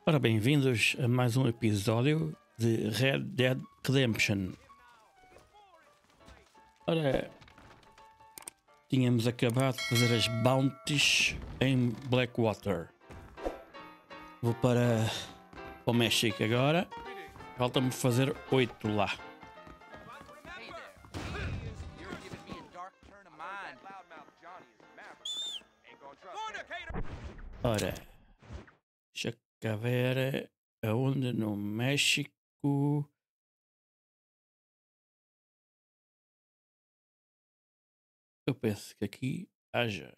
Ora, bem-vindos a mais um episódio de Red Dead Redemption. Ora, tínhamos acabado de fazer as bounties em Blackwater. Vou para o México agora. Falta-me fazer 8 lá. Ora, deixa cá ver aonde no México. Eu penso que aqui haja.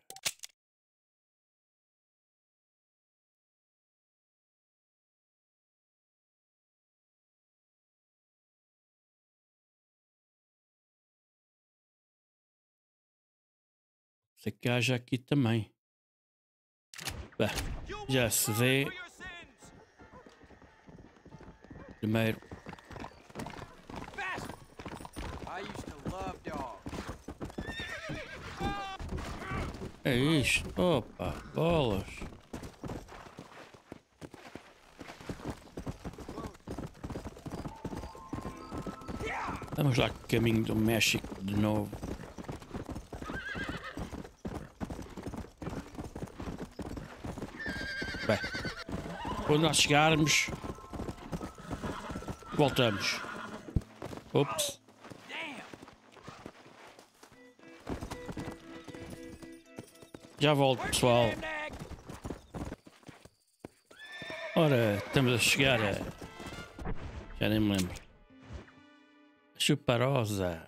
Sei que haja aqui também. Bem, já se vê. Primeiro. É isto. Opa, bolas. Vamos lá, caminho do México de novo. Bem, quando nós chegarmos, voltamos. Ops. Já volto, pessoal. Ora, estamos a chegar a... Já nem me lembro. Chuparosa.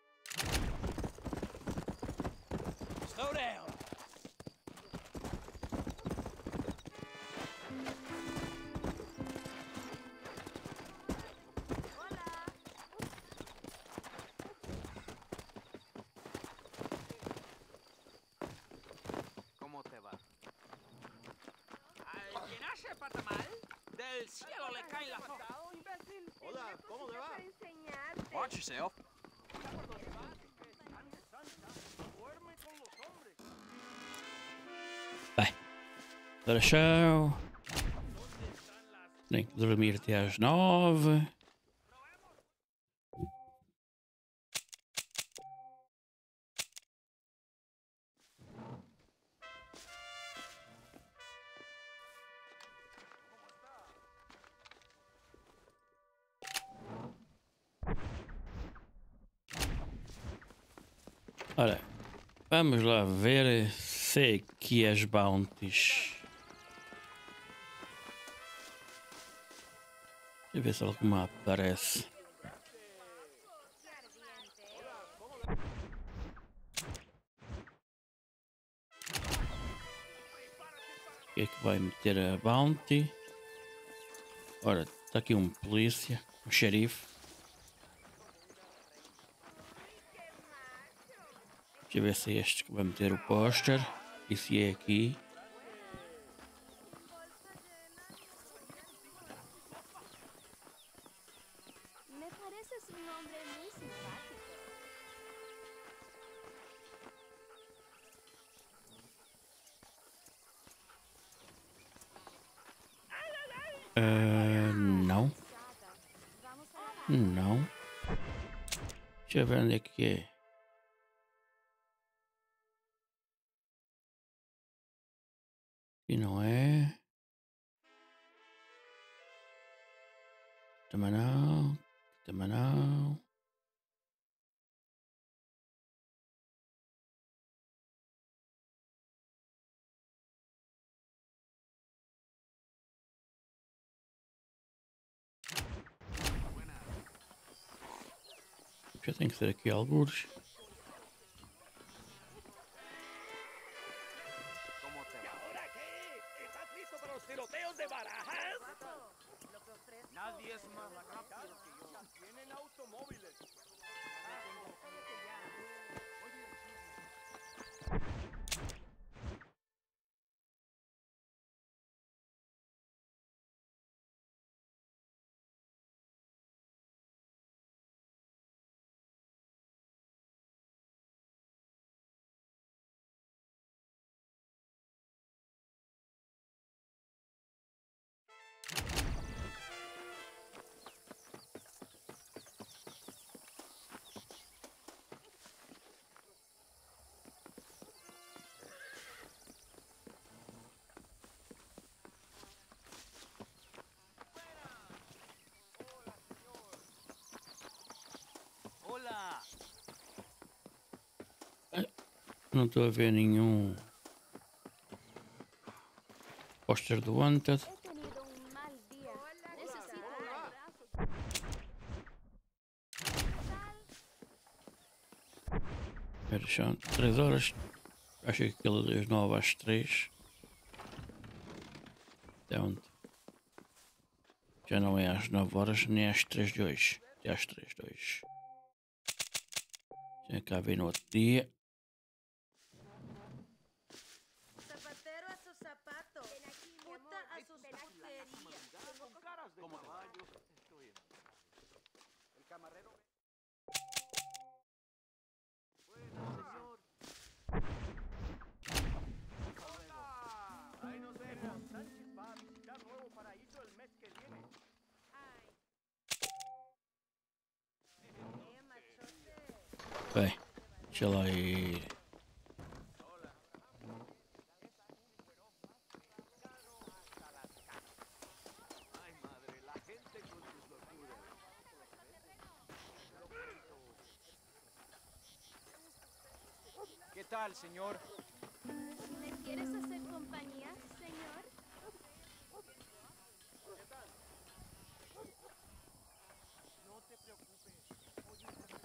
Del cielo le cae la soja. Hola, ¿cómo le va? Watch yourself. Bem, para chão. Tenho que dormir até às 9. Ora, vamos lá ver se aqui as bounties. Deixa eu ver se alguma aparece. O que é que vai meter a bounty? Ora, está aqui um polícia, um xerife. Deixa eu ver se é este que vai meter o póster. E se é aqui. Me pareces un hombre muy simpático. Não. Não. Deixa eu ver onde é que é. E não é. Também não. Também não. Já tem que ser aqui algures. Nadie es más rápido que yo. Tienen automóviles. Não estou a ver nenhum póster do Wanted. He tenido un mal día. Necesito un abrazo. Espera, são 3 horas. Acho que aquilo das 9 às 3. Então, já não é às 9 horas nem às 3 de hoje. É às 3 de hoje. Já cá vi no outro dia. Zapatero a su zapato. Puta a sus puterías. Como caballos. Estoy en... El camarero. Buenas, señor. Hola. Ahí nos vemos. Sánchez va a visitar Nuevo Paraíso el mes que viene. Ay. Machote. Bem, deixa lá ir. Ay, madre, la gente con sus locuras. ¿Qué tal, señor? ¿Me quieres hacer compañía, señor? No te preocupes. Oye,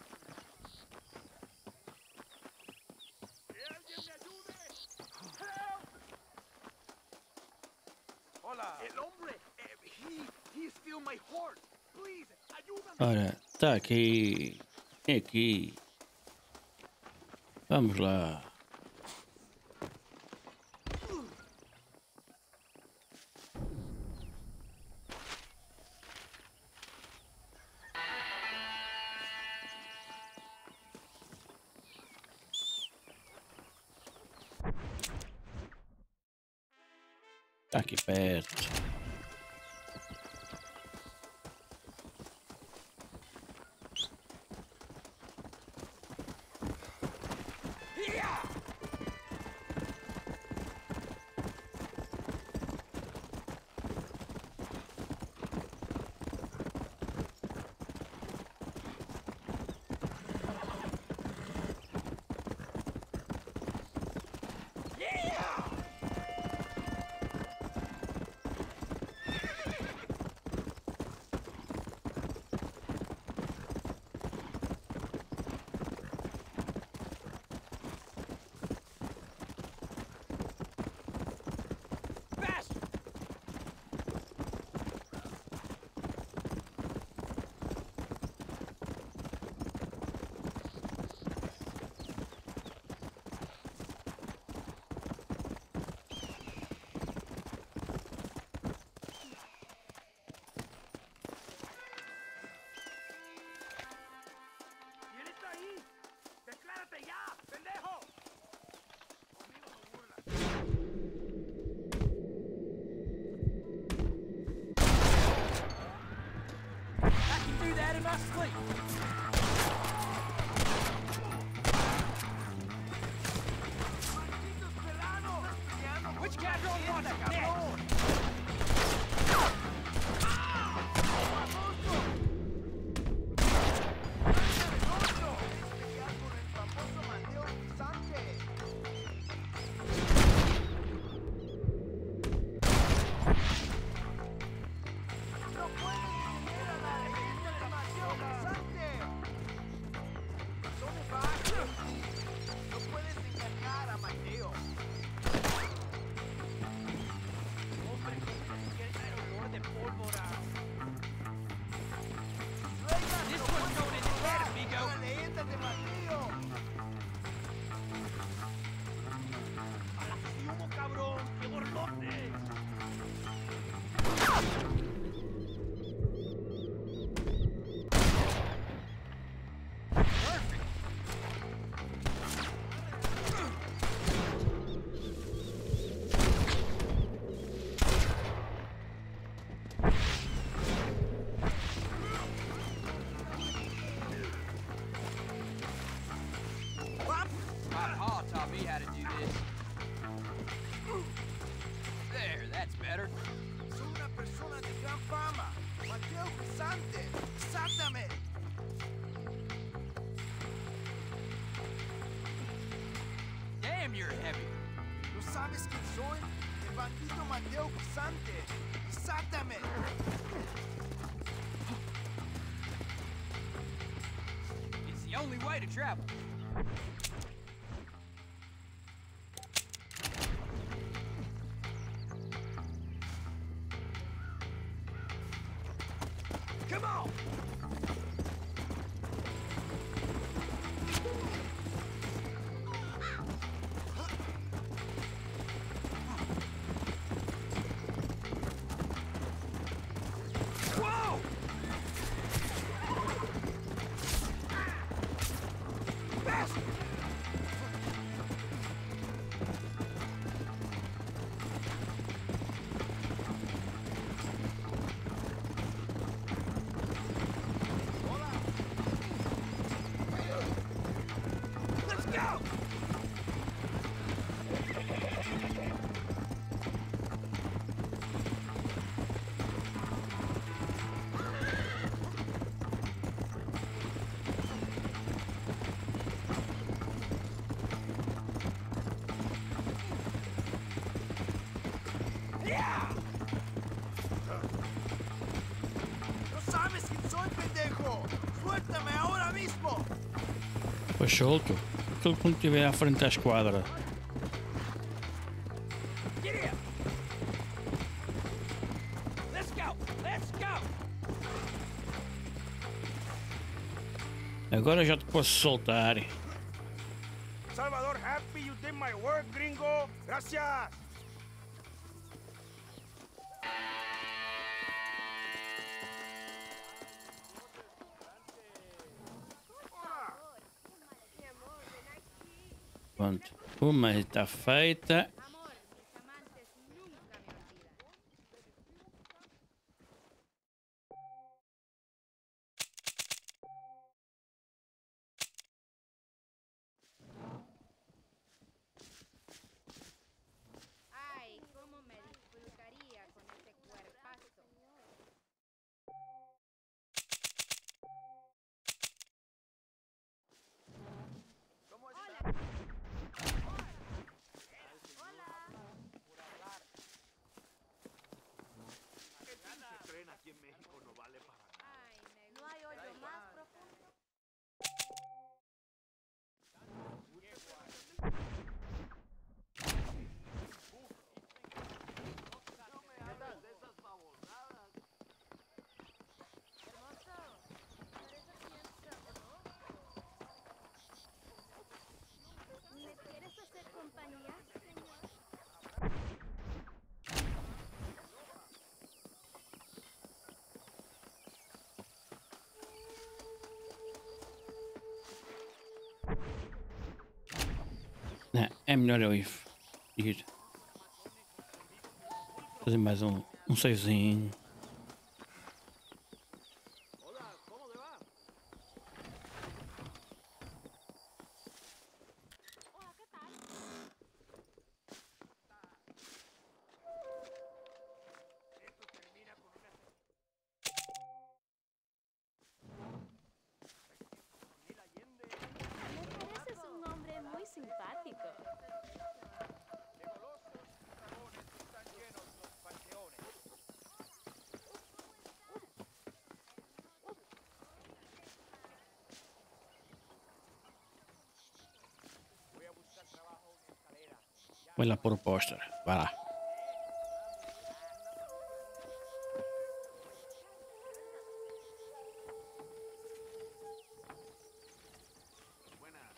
¡que alguien me ayude! ¡Help! Hola. El hombre. He steal my horse. Please, ayúdame. Ora, está aqui. É aqui. Vamos lá. Está aqui perto. ¿Quién está ahí? ¡Declárate ya, pendejo! Conmigo no burlas. I can do that in my sleep. Which cabrón wants it next? Damn, you're heavy. ¿No sabes quién soy? El bandido Mateo Cruzante. ¡Sátame! It's the only way to travel. Come on! Whoa! Bastard! Let's go! Yeah! ¿No sabes quién soy, pendejo? ¡Suéltame ahora mismo! Pois solto. Aquele quando estiver à frente da esquadra. Get here! Let's go! Let's go! Agora já te posso soltar. Salvador, happy you did my work, gringo. Gracias. Pronto. Uma está feita. Amor, mis amantes nunca me olvidan. Ay, cómo me disfrutaría con ese cuerpazo. El tren aquí en México no vale para nada. Ay, me ¿No hay hoyo más profundo? No me hagas de esas babosadas. Hermoso, pareces bien sabroso. ¿Me quieres hacer compañía, señor? Não, é melhor eu ir. Fazer mais um savezinho. Hola, ¿cómo le va? Hola, ¿qué tal? Esto termina con una... Me pareces un hombre muy simpático. De golosos dragones están llenos los panteones. Voy a buscar trabajo en escalera. Vai lá pôr o póster. Vai lá. Buenas.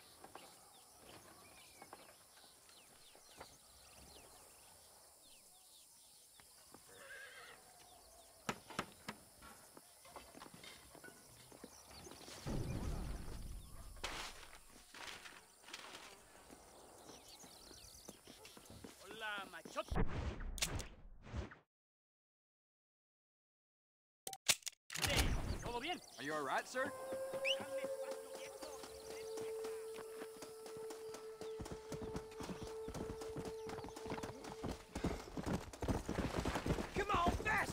Hola, machote. ¿Todo bien? Are you all right, sir? Come on, fast!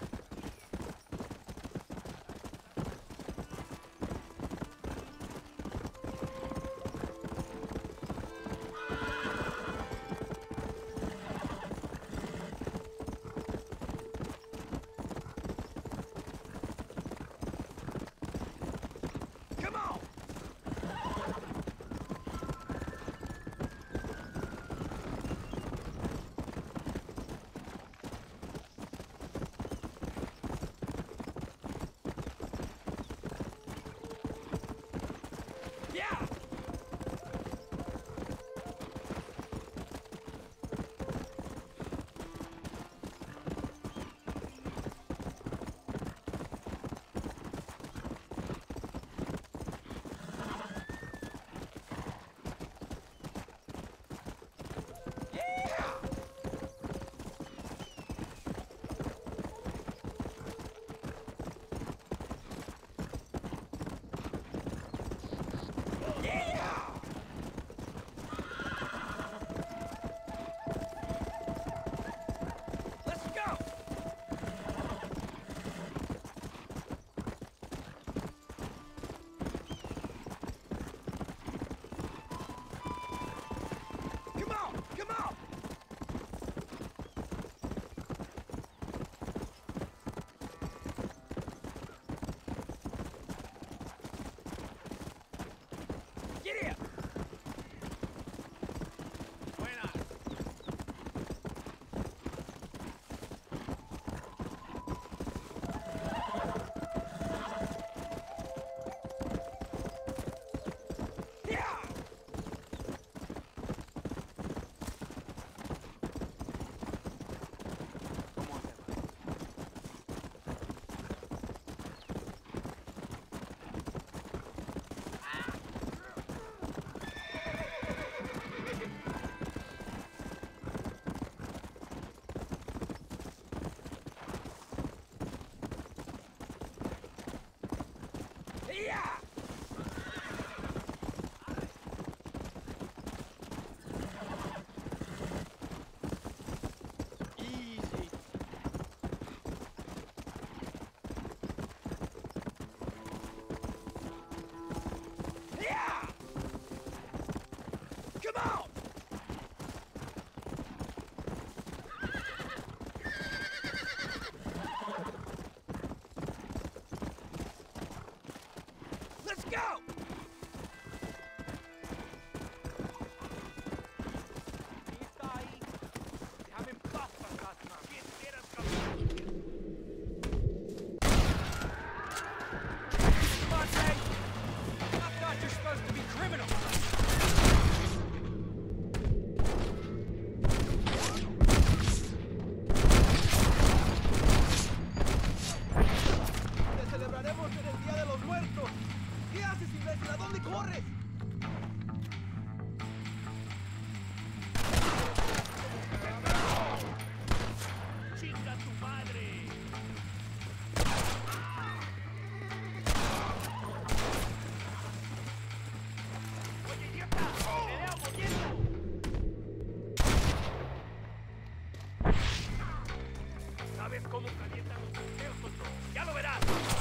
¡Ya lo verás!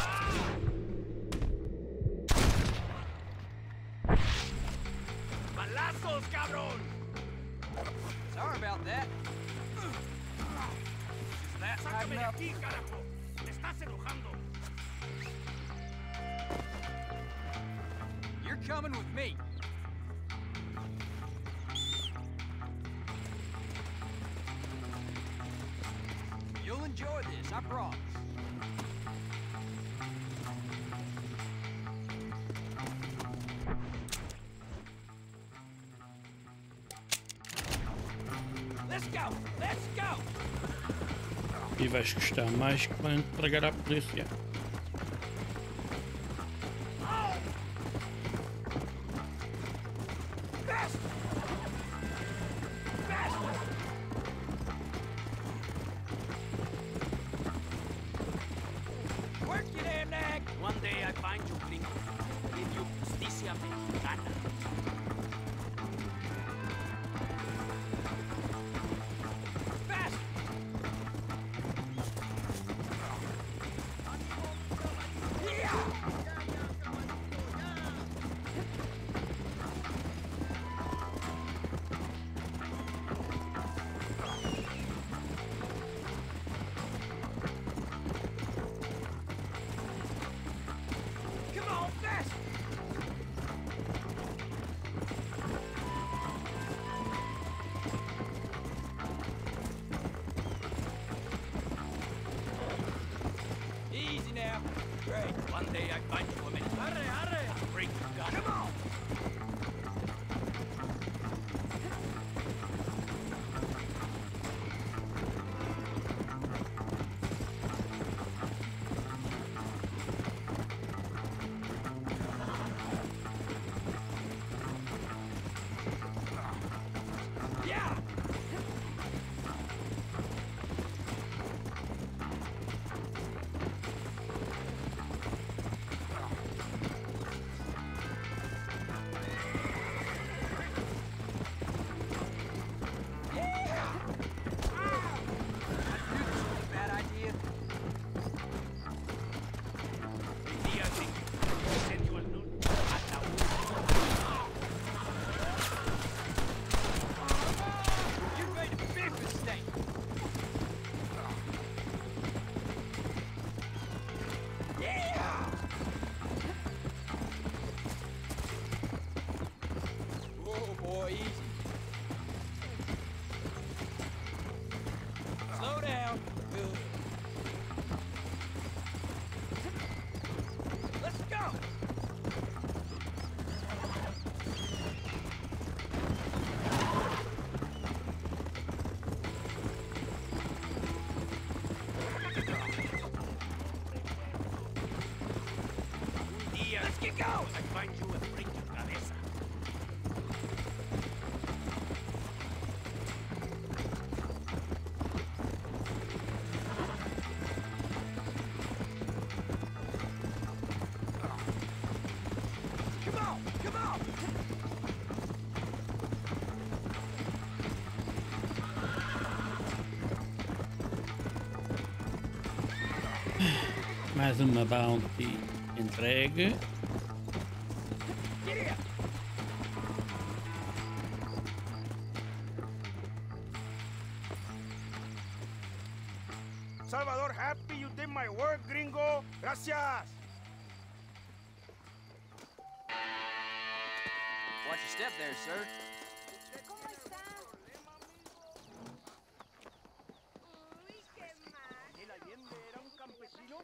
¡Balazos, cabrón! Sorry about that. ¡Sácame de aquí, carajo! ¡Me estás enojando! You're coming with me. You'll enjoy this, I promise. Let's go! Let's go! E vais gostar mais quando entregar à polícia. Work your damn neck! One day I find you, gringo. Give you justicia mexicana. Fast! Come on, fast! Easy now. Great. One day I find you a minute. Arre, arre! Break your gun. Come on! Yeah! Bad idea. Día sí. Send al norte. You made a big mistake. Yeah! Oh boy, easy. Slow down. Good. Let's go! Día, let's get going! I find you and break your cabeza. Come on! Come on! Mais uma bounty entregue. Get here! Salvador, happy you did my work, gringo. Gracias. Watch your step there, sir. ¿Cómo está? Uy, qué mal. ¿El Allende era un campesino?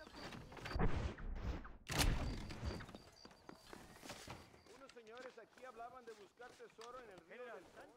Unos señores aquí hablaban de buscar tesoro en el río del San.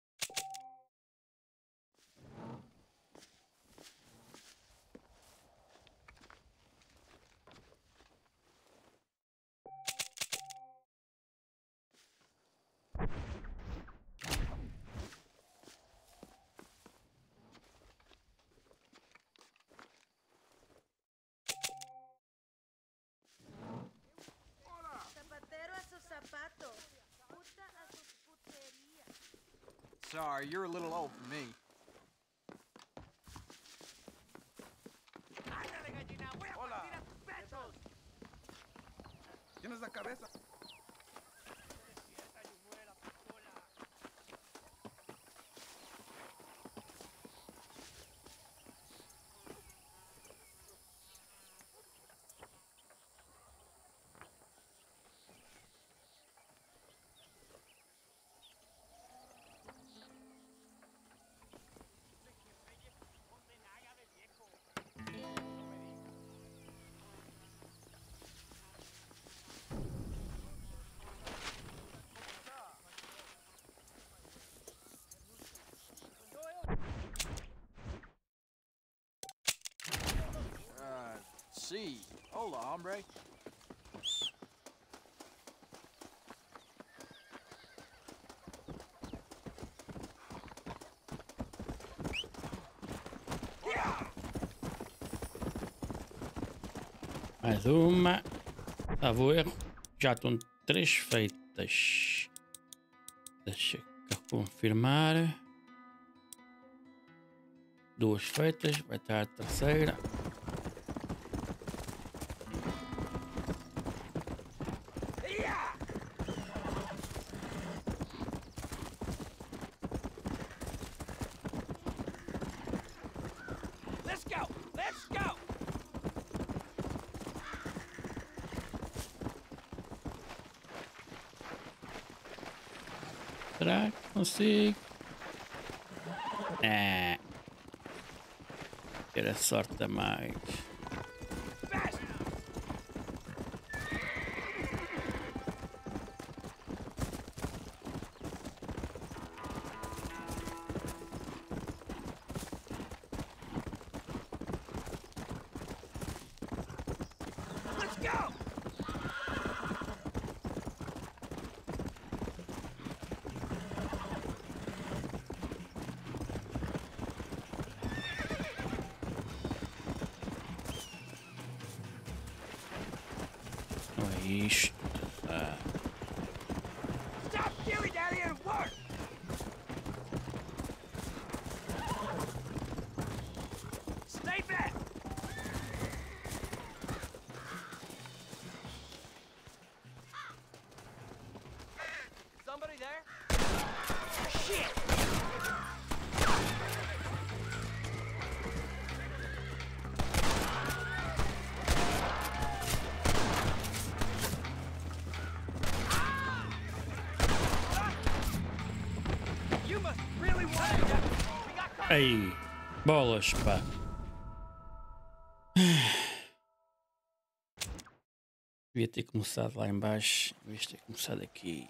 Zapatero a sus zapatos. Puta a sus puterías. Sorry, you're a little old for me. Tienes la cabeza. See. Hola, hombre. Mais uma. Salvo erro. Já estão 3 feitas. Deixa eu confirmar. 2 feitas. Vai estar a terceira. Let's go! Let's go! Será que consigo? Era sorte a mais. Let's go! Não é isto. Stop killing down here and work! Stay back! Somebody there? Shit! You must really want it. We got Ei, bolas, pá. Devia ter começado lá em baixo, em vez de ter começado aqui.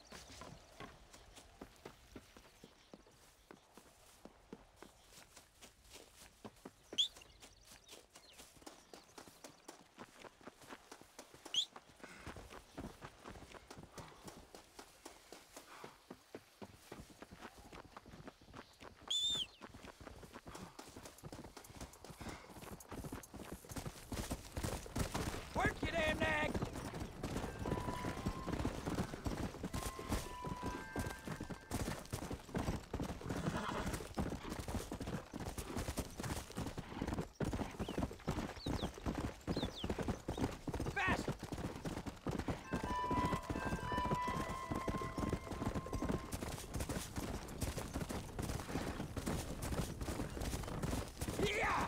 work, you damn nag! Fast! Yeah!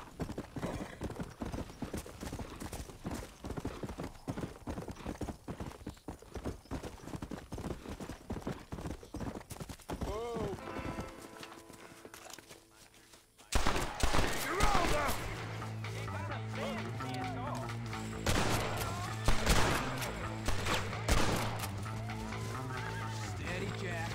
Steady, Jack.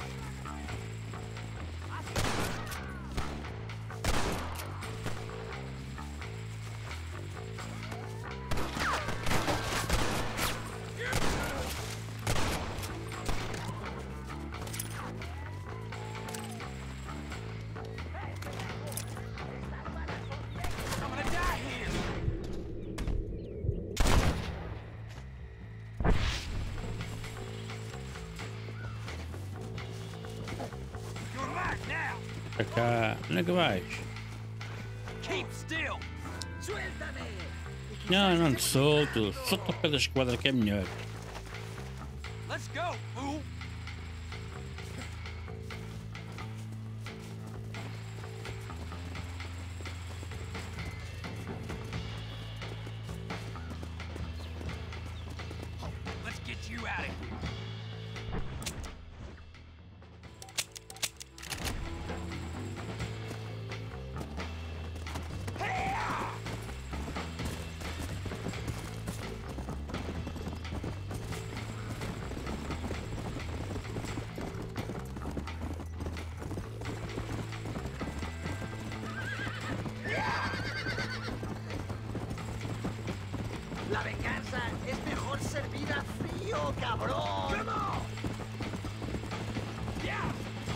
I'm gonna die here. You're mine now. Para cá, onde é que vais? Keep still. Não, não te solto. Solta ao pé da esquadra que é melhor. Let's go, fool! Let's get you out of here. La venganza es mejor servida frío, cabrón. Come on! Yeah!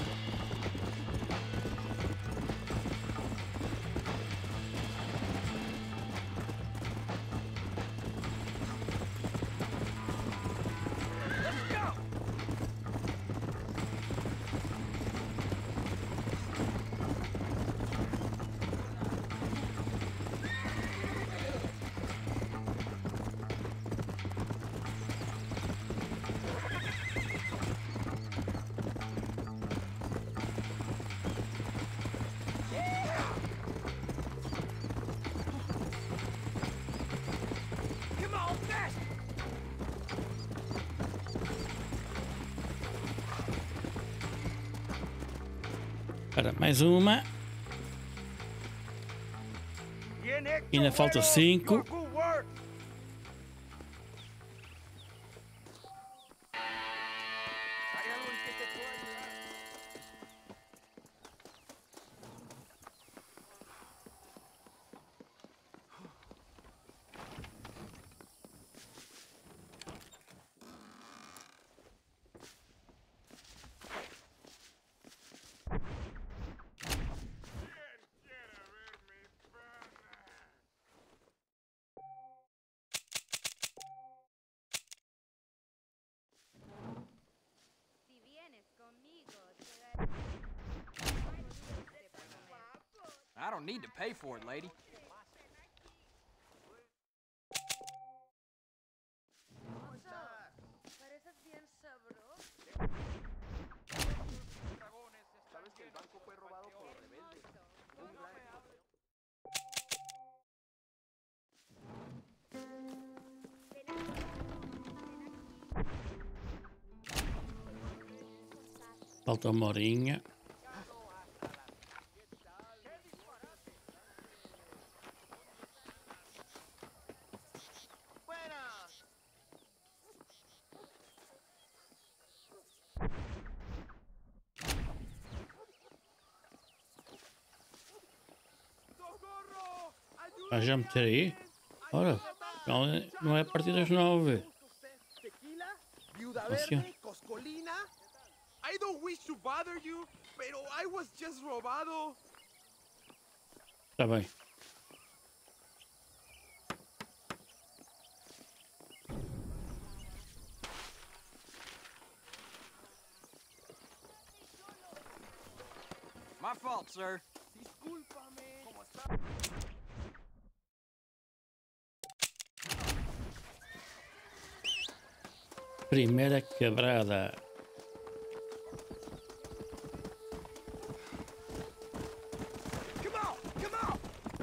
Let's go! Come on, fast! Espera, mais uma. Bien hecho, Ainda falta güero. 5. Good work. ¿Hay algo en que te pueda ayudar? Si vienes conmigo, te daré I don't need to pay for it, lady. Pareces bien sabroso. ¿Sabes que el banco fue robado por rebeldes? Un gran... Falta uma horinha. Buenas. ¡Socorro! Vais já meter aí? Ora, não é a partir das 9. Tequila, Viuda Hostia. Verde, Coscolina. I don't wish to bother you, pero I was just robado. Está bem. My fault, sir. Discúlpame. ¿Cómo está? Primeira quebrada. Come on, come on.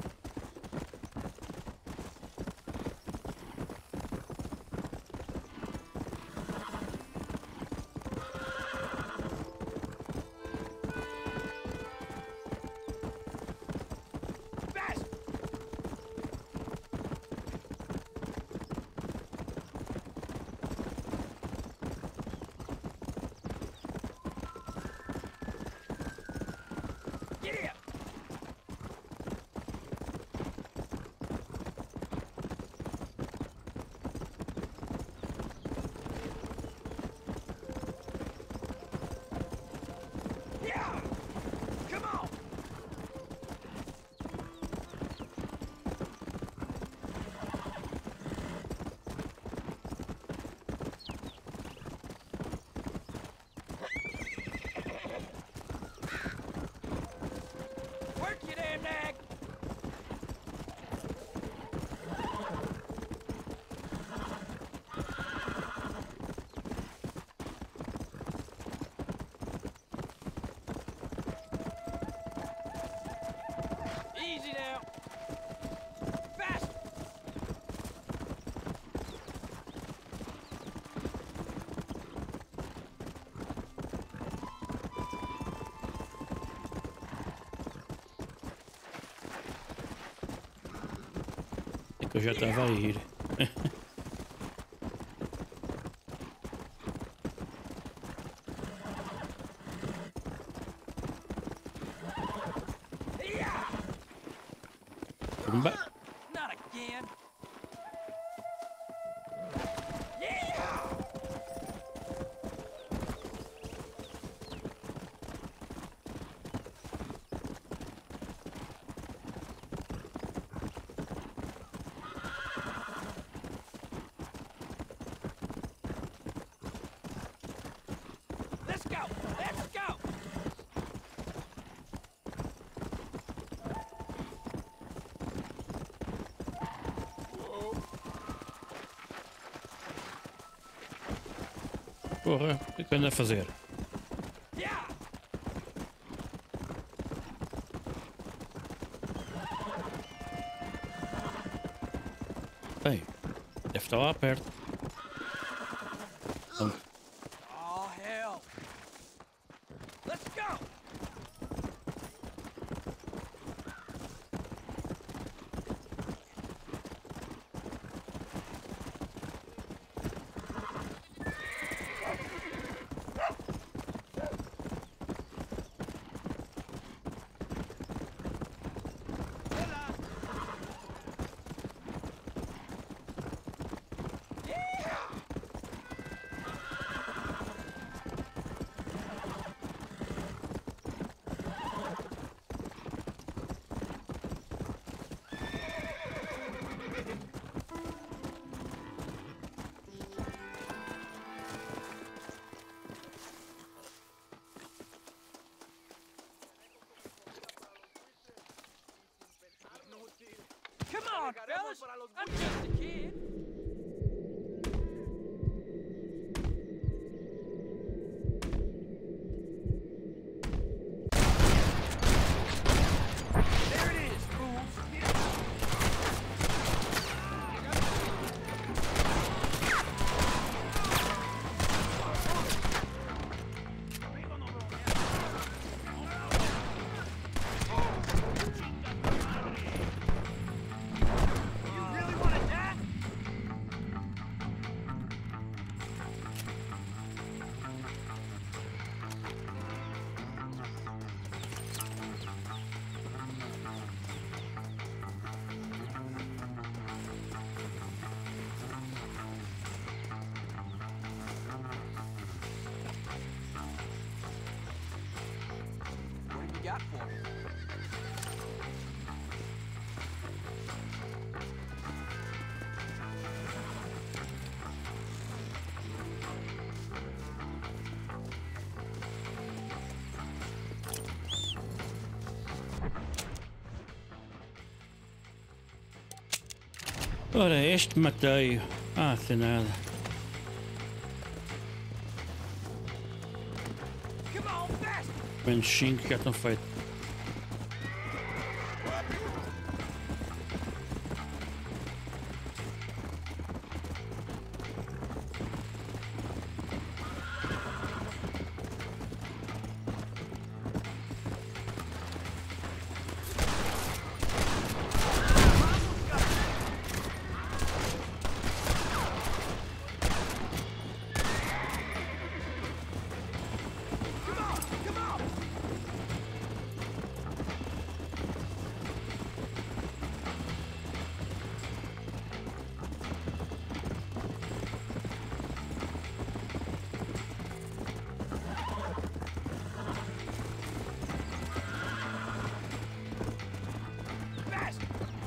Fast! Eu já estava a ir. Pumba. Not again. Yeah! Let's go! Let's go! Porra, o que é que anda a fazer? Yeah! Bem, deve estar lá perto. Oh, hell! Let's go! Come on, fellas! I'm just a kid. There it is, fools! You really want to die? What have you got for me? Ora, este matei. Ah, sem nada. Come on, fast! Menos 5 já estão feitos. Come on! Fast!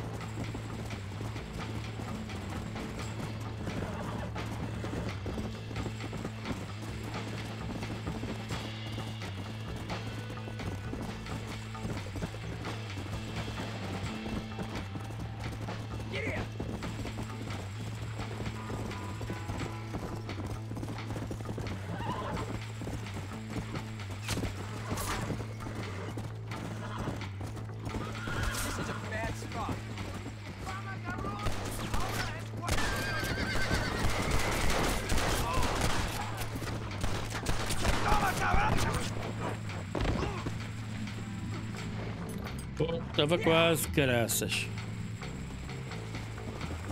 Get in! This is a bad spot. Pô, estava quase, caraças.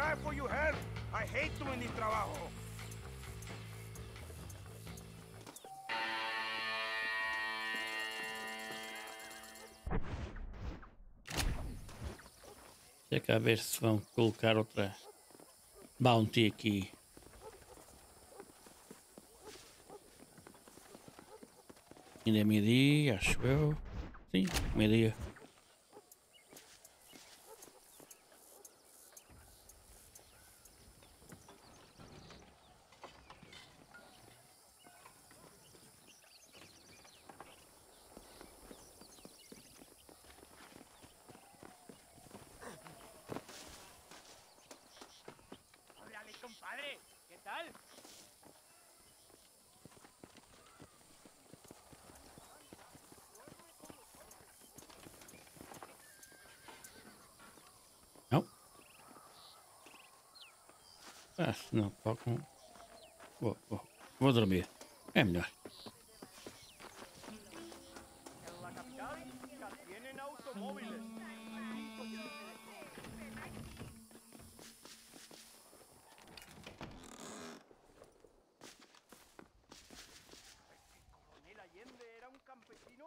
try for your help. I hate doing this trabajo. Deixa cá ver se vão colocar outra bounty aqui. Ainda é meio-dia, acho eu. Sim, meio-dia. Órale, compadre. ¿Qué tal? Não. Ah, se não tocam. Vou dormir. É melhor. En la capital ya tienen automóviles. ¿Coronel Allende era un campesino?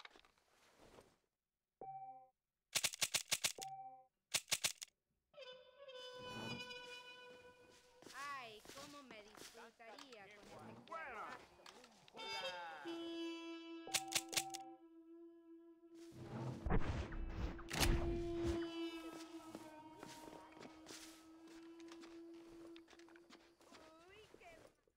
Ay, cómo me disfrutaría con ese cuerpazo. Uy, qué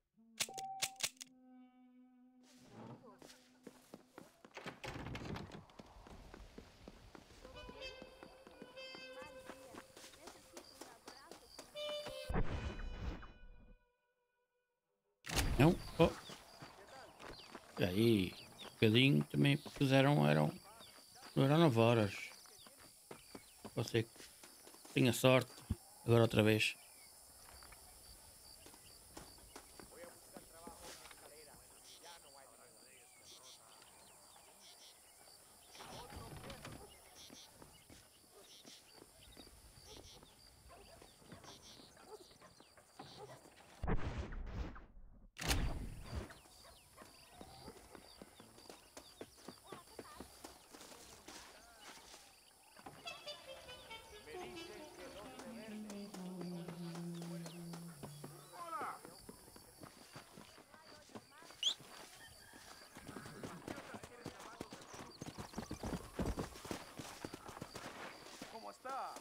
Não. Oh. E aí, um bocadinho também puseram, não eram 9 horas. Você tinha sorte. Agora outra vez. ¿Cómo está?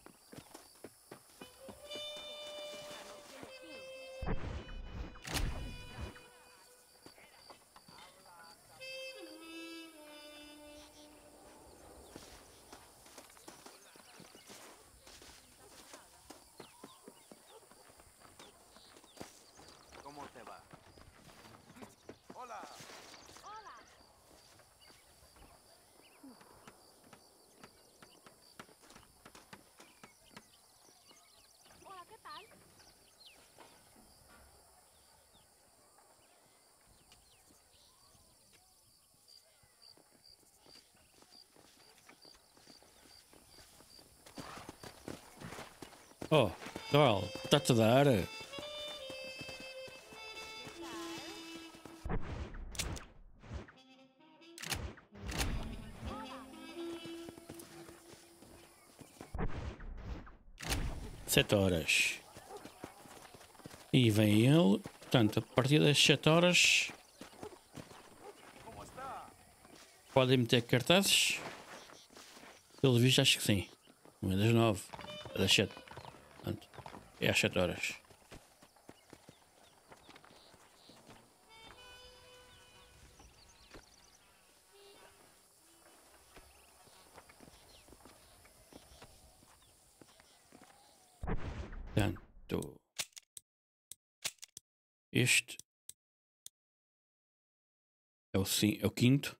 ¿Cómo te va? Hola. Hola, ¿qué tal? Oh, Carl, está-te a dar. 7 horas. E vem ele. Portanto, a partir das 7 horas podem meter cartazes. Pelo visto, acho que sim. Não é das 9, é das 7. Portanto, é às 7 horas. Portanto, este é o quinto.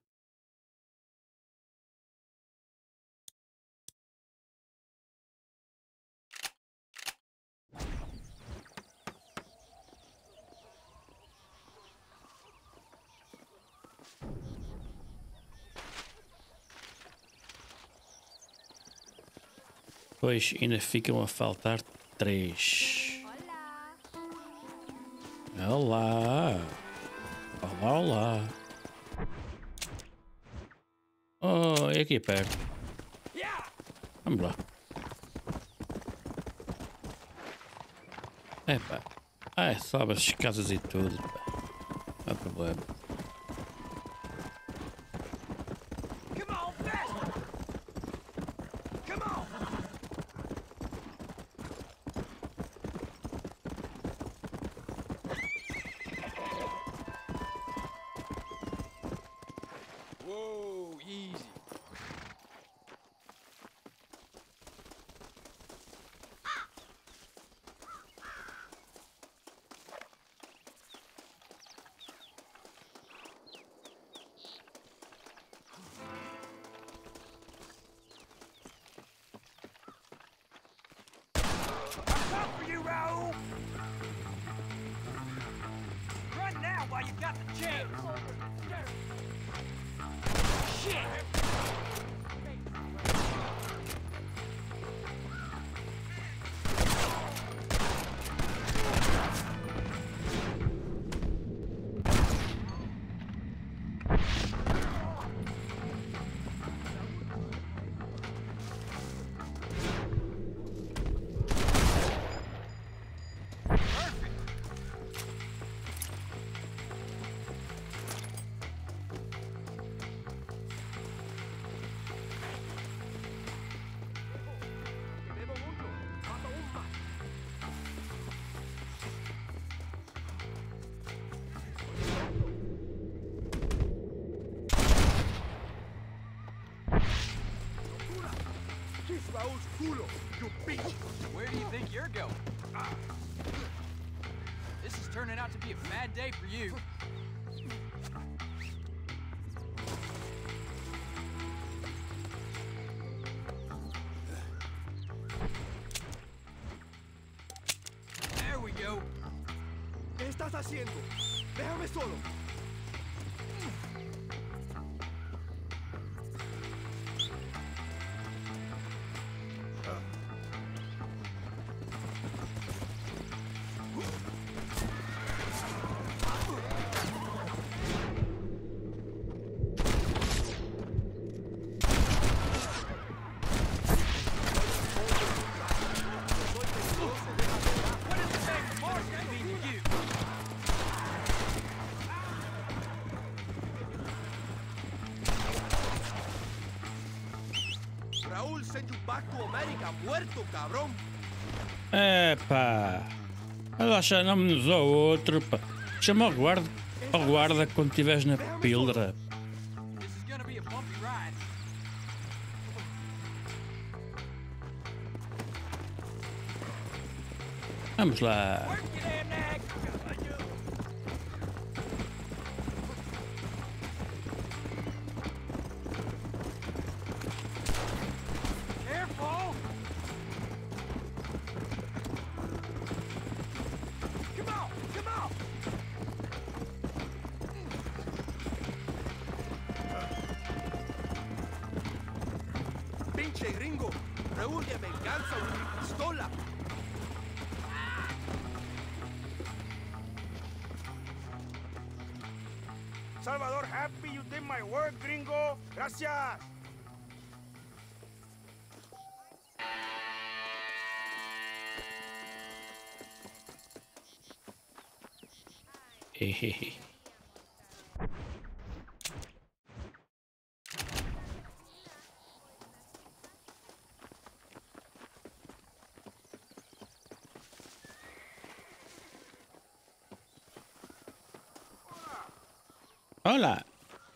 Pois ainda ficam a faltar 3. Olá. Olá. Olá, olá. Oh, é aqui perto. Vamos lá. Epá. Ai, sobe as casas e tudo. Pá. Não há problema. Come on, faster! Come on! Whoa, easy. Watch out for you, Raoul! Run now while you got the chance! Shit! Kiss Raúl's culo, you bitch! Where do you think you're going? This is turning out to be a bad day for you. There we go. ¿Qué estás haciendo? Déjame solo. What does the name Marston mean to you? Raúl sent you back to America muerto, cabrón. Epá. Mas chamamos ao outro, pá. Chama ao guarda quando estiveres na píldora. This is gonna be a bumpy ride. Vamos lá. Work your damn nag! Careful! Come on! Come on! Pinche gringo. Raúl de venganza con mi pistola. Salvador, happy you did my work, gringo. Gracias. Hehehe. Olá.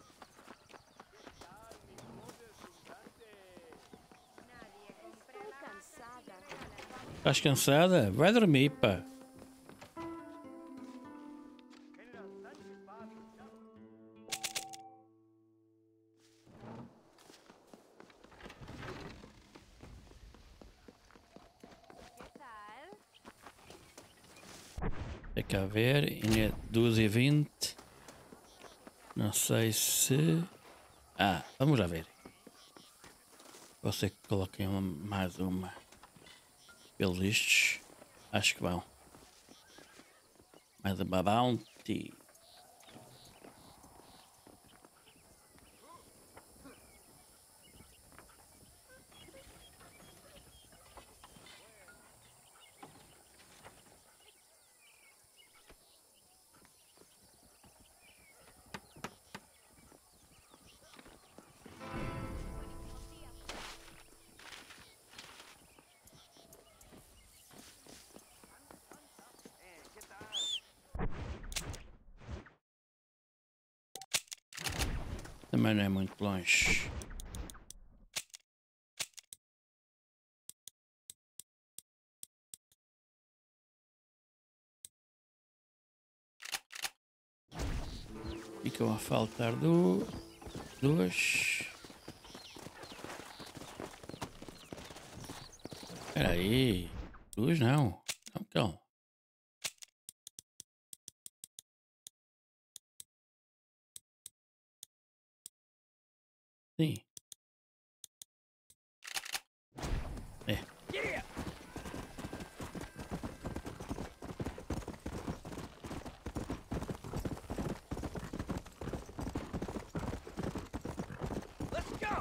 Estou cansada. Estás cansada? Vai dormir, pá. Que tal? Deixa cá ver. Ainda é 2h20. Não sei se... Ah, vamos lá ver. Você coloquem mais uma. Pelos vistos. Acho que vão. Mais uma bounty. Também não é muito longe. Ficam a faltar duas. Espera aí. Duas não. Não, calma. Sim. É. Let's go!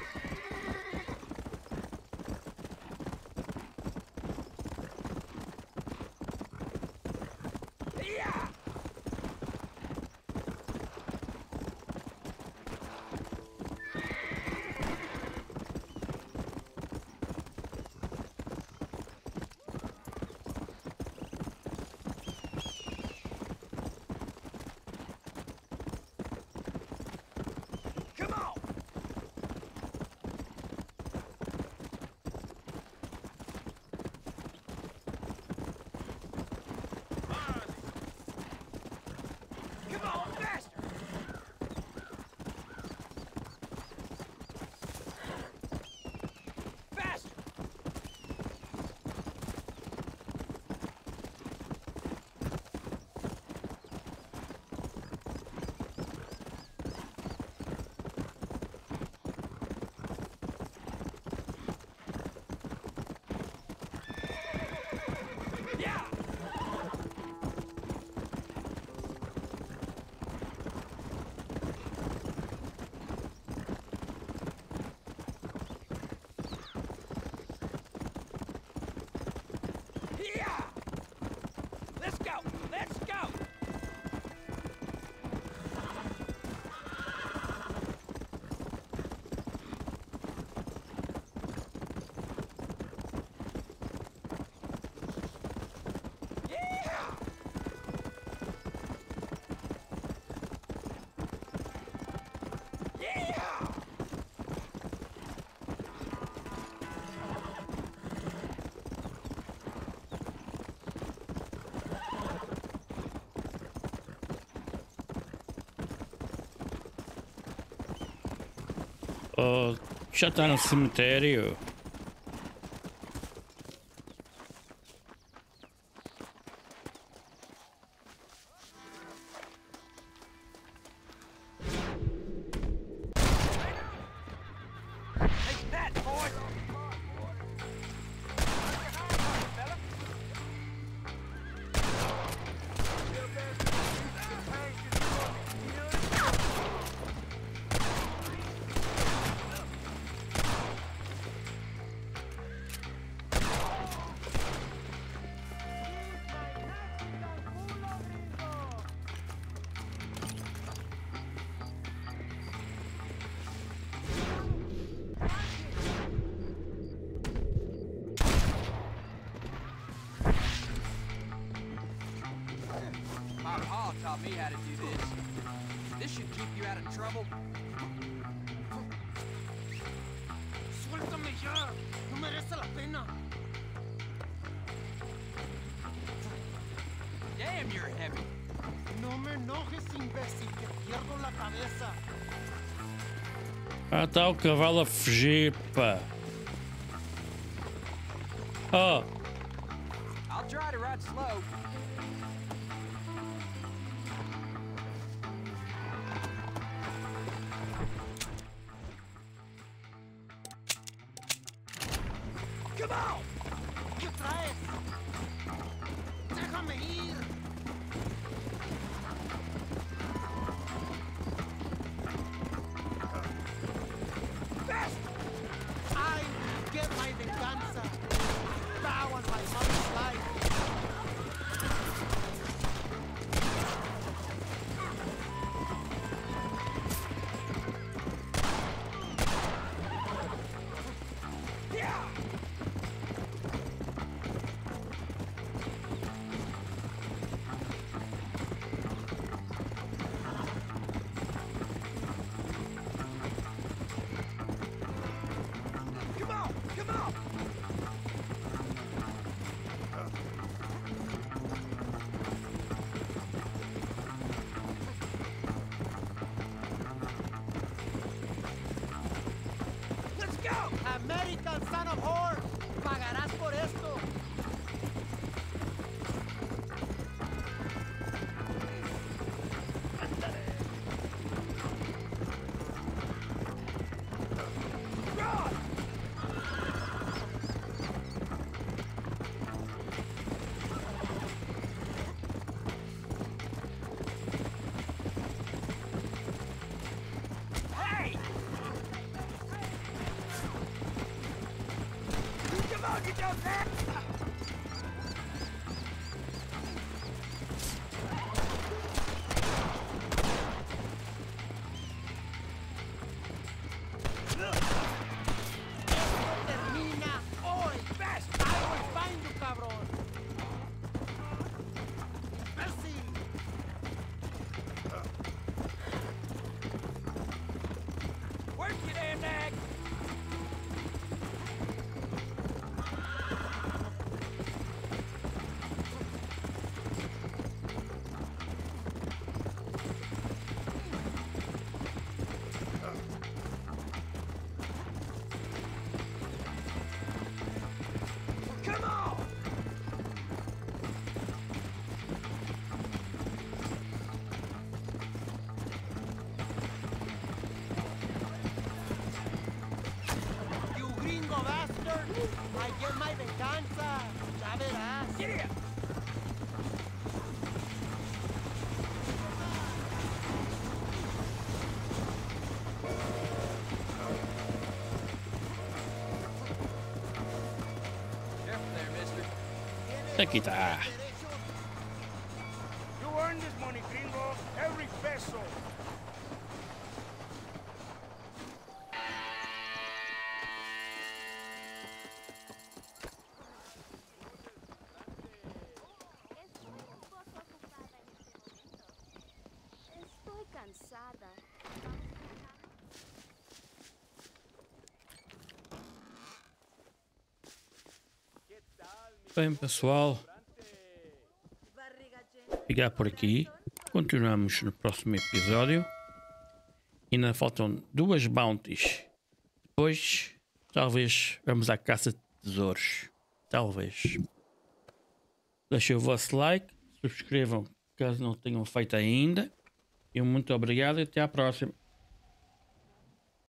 Yeah! Come on! Come on, faster! Faster! Yeah! Yeah! Let's go! Let's go! Yeah! Yeah! Oh, já está no cemitério. Take that, boy! My pa taught me how to do this. This should keep you out of trouble. Suéltame ya. No merece la pena. Damn, you're heavy. No me enojes, imbécil, que pierdo la cabeza. Ah, está o cavalo a fugir, pá. Oh, I'll try to ride slow. Come on! ¿Qué traes? ¡Déjame ir! I will get my venganza. Bow on my mother's life. Come on! Come on! Let's go! American son of whore! Pagarás por esto. Hey! Come on, get your back! Esto termina hoy. Best! I will find you, cabrón. Merci. Work your damn neck! Come on! You gringo bastard! I get my venganza! Ya verás! Get here! Careful there, mister. Aquí está. You earned this money, gringo. Every peso. Estoy cansada. Bem, pessoal, ficar por aqui. Continuamos no próximo episódio. Ainda faltam 2 bounties. Depois, talvez vamos à caça de tesouros. Talvez. Deixem o vosso like. Subscrevam caso não tenham feito ainda. E muito obrigado e até à próxima.